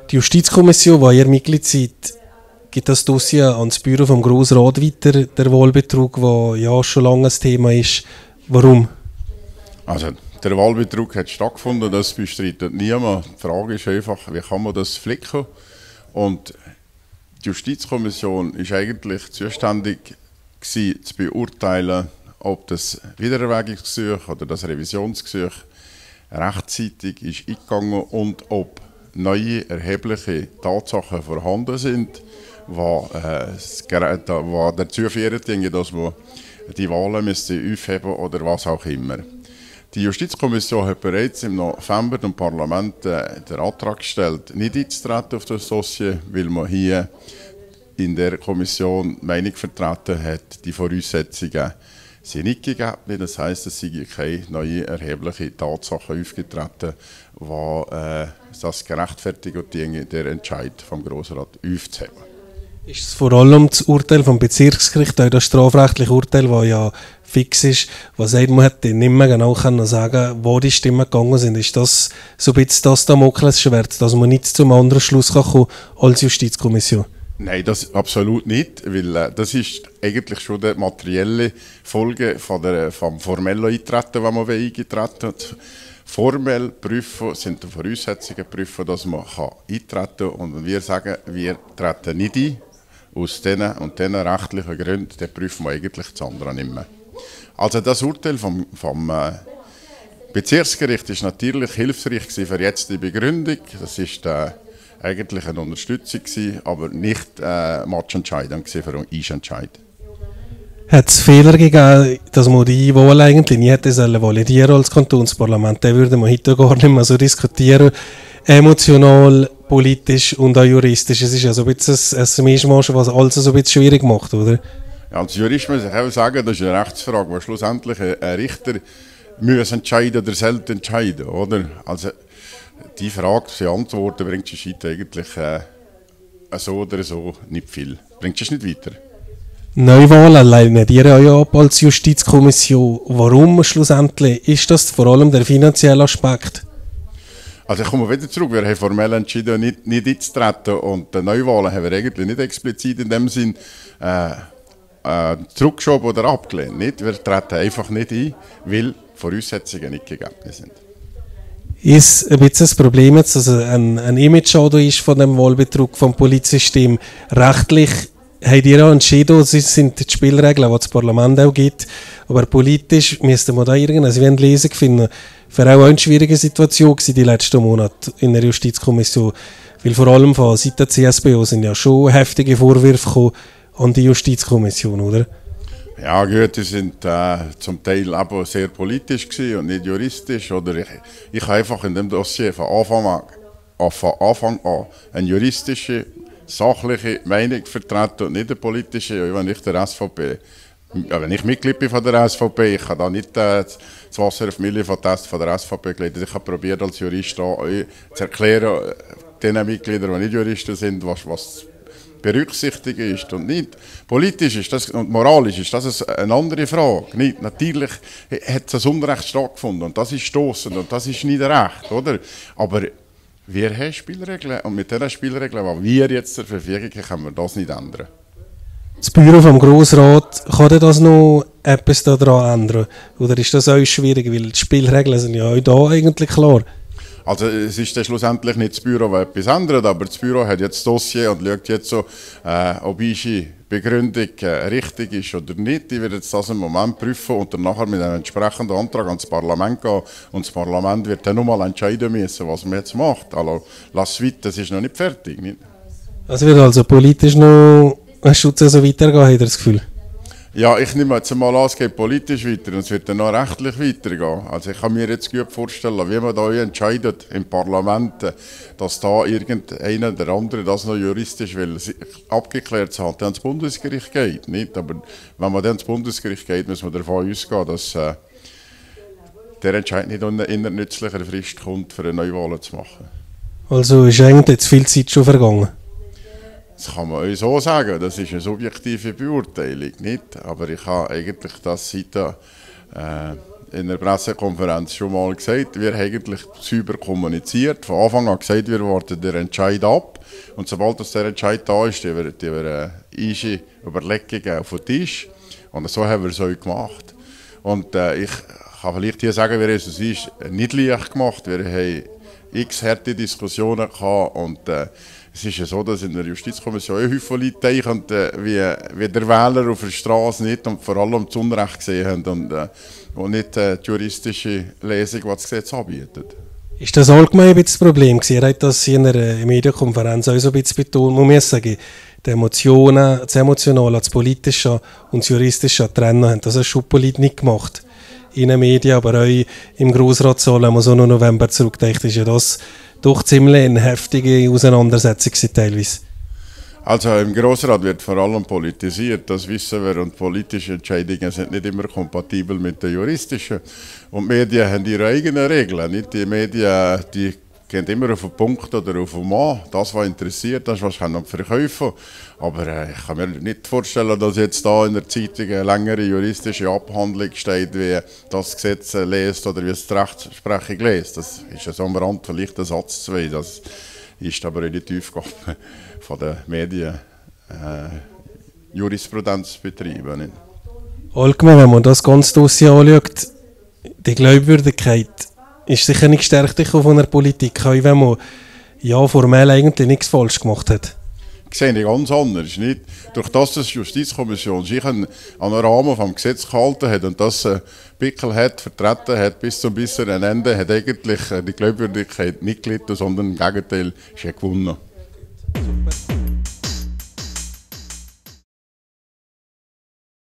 Die Justizkommission, wo ihr Mitglied seid, gibt das Dossier ans Büro vom Grossrat weiter, der Wahlbetrug, der ja schon lange ein Thema ist. Warum? Also, der Wahlbetrug hat stattgefunden, das bestreitet niemand. Die Frage ist einfach, wie kann man das flicken? Und die Justizkommission ist eigentlich zuständig gewesen, zu beurteilen, ob das Wiedererwägungsgesuch oder das Revisionsgesuch rechtzeitig ist eingegangen und ob neue erhebliche Tatsachen vorhanden sind, die dazu führen, dass man die Wahlen aufheben oder was auch immer. Die Justizkommission hat bereits im November dem Parlament den Antrag gestellt, nicht einzutreten auf das Dossier, weil man hier in der Kommission die Meinung vertreten hat, die Voraussetzungen sind nicht gegeben. Das heisst, es sind keine neuen erheblichen Tatsachen aufgetreten, die das gerechtfertigt, den Entscheid vom Grossrat aufzuheben. Ist es vor allem das Urteil vom Bezirksgericht, das strafrechtliche Urteil, das ja fix ist, was sagt, man hätte nicht mehr genau sagen, wo die Stimmen gegangen sind. Ist das so ein bisschen das Damoklesschwert, dass man nicht zum anderen Schluss kommen kann als Justizkommission? Nein, das absolut nicht, weil das ist eigentlich schon die materielle Folge vom formellen Eintreten, das man eingetreten hat. Formell prüfen sind die Voraussetzungen prüfen, dass man eintreten kann. Und wir sagen, wir treten nicht ein. Aus diesen und diesen rechtlichen Gründen, dann prüfen wir eigentlich das andere nicht mehr. Also das Urteil vom Bezirksgericht ist natürlich hilfreich für jetzt die Begründung. Das ist eigentlich eine Unterstützung, aber nicht matchentscheidend für einen Entscheid. Hat es Fehler gegeben, dass man die Wahl eigentlich nie hätte validieren als Kantonsparlament? Da würde man heute gar nicht mehr so diskutieren. Emotional, politisch und auch juristisch. Es ist ja so ein bisschen ein Mischmasch, was alles so ein bisschen schwierig macht, oder? Ja, als Jurist muss ich auch sagen, das ist eine Rechtsfrage, wo schlussendlich ein Richter muss entscheiden oder sollte entscheiden, oder? Also die Frage zu beantworten, bringt es eigentlich so oder so nicht viel. Bringt es nicht weiter. Neuwahlen lehnen ihr ja ab als Justizkommission. Warum schlussendlich? Ist das vor allem der finanzielle Aspekt? Also ich komme wieder zurück, wir haben formell entschieden, nicht einzutreten und die Neuwahlen haben wir eigentlich nicht explizit in dem Sinn zurückgeschoben oder abgelehnt. Nicht? Wir treten einfach nicht ein, weil Voraussetzungen nicht gegeben sind. Ist ein bisschen das Problem jetzt, dass ein Image-Schaden ist von dem Wahlbetrug vom Polizsystem. Rechtlich habt ihr ja entschieden, das sind die Spielregeln, die das Parlament auch gibt, aber politisch müsste man da irgendeine Lesung finden. Für auch eine schwierige Situation die letzten Monate in der Justizkommission, weil vor allem von Seiten der CSPO sind ja schon heftige Vorwürfe gekommen an die Justizkommission, oder? Ja gut, die sind zum Teil aber sehr politisch und nicht juristisch. Oder ich habe einfach in dem Dossier von Anfang an eine juristische, sachliche Meinung vertreten und nicht eine politische. Wenn ich der SVP, wenn ich Mitglied bin von der SVP, ich kann da nicht das Wasser auf Milch von der SVP gelegt. Ich habe probiert als Jurist zu erklären, den Mitgliedern, die nicht Juristen sind, was berücksichtigen ist und nicht. Politisch ist das und moralisch ist das eine andere Frage. Nicht. Natürlich hat das Unrecht stattgefunden und das ist stossend und das ist nicht recht, oder? Aber wir haben Spielregeln und mit diesen Spielregeln, die wir jetzt zur Verfügung haben, können wir das nicht ändern. Das Büro vom Grossrat, kann das noch etwas daran ändern? Oder ist das auch schwierig, weil die Spielregeln sind ja auch da eigentlich klar? Also es ist dann schlussendlich nicht das Büro, das etwas ändert, aber das Büro hat jetzt das Dossier und schaut jetzt so, ob unsere Begründung richtig ist oder nicht. Ich werde jetzt das im Moment prüfen und dann nachher mit einem entsprechenden Antrag ans Parlament gehen. Und das Parlament wird dann nochmal entscheiden müssen, was man jetzt macht. Also lass es weiter, das ist noch nicht fertig. Nicht? Also wird also politisch noch ein Schutz so weitergehen, habt ihr das Gefühl? Ja, ich nehme jetzt mal an, es geht politisch weiter und es wird dann noch rechtlich weitergehen. Also ich kann mir jetzt gut vorstellen, wie man da entscheidet im Parlament, dass da irgendeiner der andere das noch juristisch will, abgeklärt zu haben, dann ins Bundesgericht geht. Nicht? Aber wenn man dann ins Bundesgericht geht, muss man davon ausgehen, dass der Entscheid nicht in nützlicher Frist kommt, für eine Neuwahl zu machen. Also ist eigentlich jetzt viel Zeit schon vergangen? Das kann man euch so sagen, das ist eine subjektive Beurteilung, nicht? Aber ich habe eigentlich das seit in der Pressekonferenz schon mal gesagt, wir haben eigentlich sauber kommuniziert. Von Anfang an gesagt, wir warten den Entscheid ab. Und sobald der Entscheid da ist, die wir Überlegungen auf den Tisch. Und so haben wir es auch gemacht. Und ich kann vielleicht hier sagen, wie es ist, nicht leicht gemacht. Wir haben x harte Diskussionen gehabt. Und es ist ja so, dass in der Justizkommission häufig Leute denken, wie der Wähler auf der Straße nicht und vor allem das Unrecht gesehen haben und nicht die juristische Lesung, die das Gesetz anbietet. Ist das allgemein ein bisschen das Problem gewesen? Er hat das in einer Medienkonferenz auch so ein bisschen betont. Man muss sagen, die Emotionen, das Emotionale, das Politische und das Juristische trennen haben. Das hat Schulpolit nicht gemacht. In den Medien, aber auch im Grossratssaal, wenn man so noch November zurückdenkt, ist ja das doch ziemlich eine heftige Auseinandersetzung teilweise. Also im Grossrat wird vor allem politisiert, das wissen wir, und politische Entscheidungen sind nicht immer kompatibel mit den juristischen. Und die Medien haben ihre eigenen Regeln. Nicht die Medien, die gehen immer auf den Punkt oder auf den Mann. Das, was interessiert, das, was kann verkaufen. Aber ich kann mir nicht vorstellen, dass jetzt da in der Zeitung eine längere juristische Abhandlung steht, wie das Gesetz liest oder wie es die Rechtsprechung liest. Das ist ja so am Rand vielleicht ein Satz 2. Das ist aber in die Tiefgabe von den Medien Jurisprudenz betreiben. Allgemein, wenn man das ganze Dossier anschaut, die Glaubwürdigkeit ist sicher nicht gestärkt von der Politik, auch wenn man ja formell eigentlich nichts falsch gemacht hat. Ich sehe es ganz anders. Nicht? Durch das die Justizkommission sich an den Rahmen des Gesetzes gehalten hat und das Pickel hat, vertreten hat bis zum besseren Ende, hat eigentlich die Glaubwürdigkeit nicht gelitten, sondern im Gegenteil, ist gewonnen. Super.